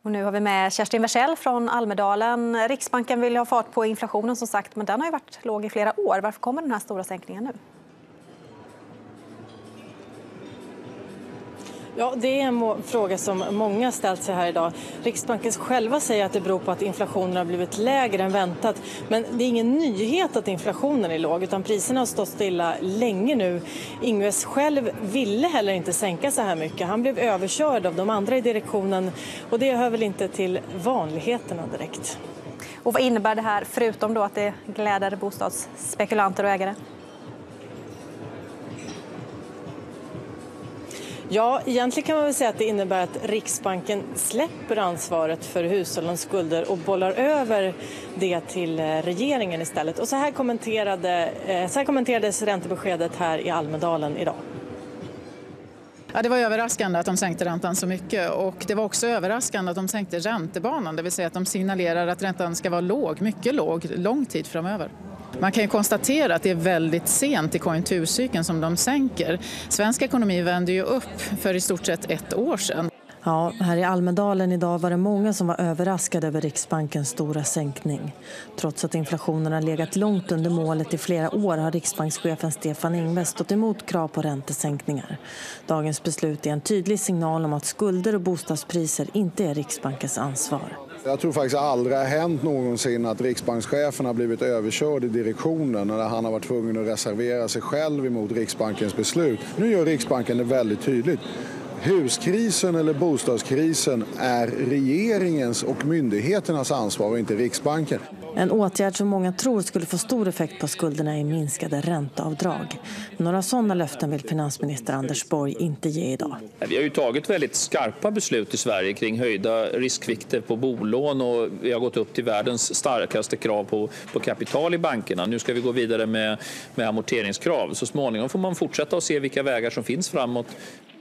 Och nu har vi med Kerstin Wersäll från Almedalen. Riksbanken vill ha fart på inflationen som sagt, men den har ju varit låg i flera år. Varför kommer den här stora sänkningen nu? Ja, det är en fråga som många ställt sig här idag. Riksbanken själva säger att det beror på att inflationen har blivit lägre än väntat. Men det är ingen nyhet att inflationen är låg, utan priserna har stått stilla länge nu. Ingves själv ville heller inte sänka så här mycket. Han blev överkörd av de andra i direktionen och det hör väl inte till vanligheterna direkt. Och vad innebär det här, förutom då att det gläder bostadsspekulanter och ägare? Ja, egentligen kan man väl säga att det innebär att Riksbanken släpper ansvaret för hushållens skulder och bollar över det till regeringen istället. Och så här kommenterades räntebeskedet här i Almedalen idag. Ja, det var överraskande att de sänkte räntan så mycket, och det var också överraskande att de sänkte räntebanan, det vill säga att de signalerar att räntan ska vara låg, mycket låg, lång tid framöver. Man kan ju konstatera att det är väldigt sent i konjunkturcykeln som de sänker. Svensk ekonomi vände ju upp för i stort sett ett år sedan. Ja, här i Almedalen idag var det många som var överraskade över Riksbankens stora sänkning. Trots att inflationen har legat långt under målet i flera år har riksbankschefen Stefan Ingves stått emot krav på räntesänkningar. Dagens beslut är en tydlig signal om att skulder och bostadspriser inte är Riksbankens ansvar. Jag tror faktiskt aldrig har hänt någonsin att riksbankschefen har blivit överkörd i direktionen när han har varit tvungen att reservera sig själv emot Riksbankens beslut. Nu gör Riksbanken det väldigt tydligt. Huskrisen eller bostadskrisen är regeringens och myndigheternas ansvar och inte Riksbanken. En åtgärd som många tror skulle få stor effekt på skulderna är minskade ränteavdrag. Några sådana löften vill finansminister Anders Borg inte ge idag. Vi har ju tagit väldigt skarpa beslut i Sverige kring höjda riskvikter på bolån, och vi har gått upp till världens starkaste krav på kapital i bankerna. Nu ska vi gå vidare med amorteringskrav. Så småningom får man fortsätta och se vilka vägar som finns framåt.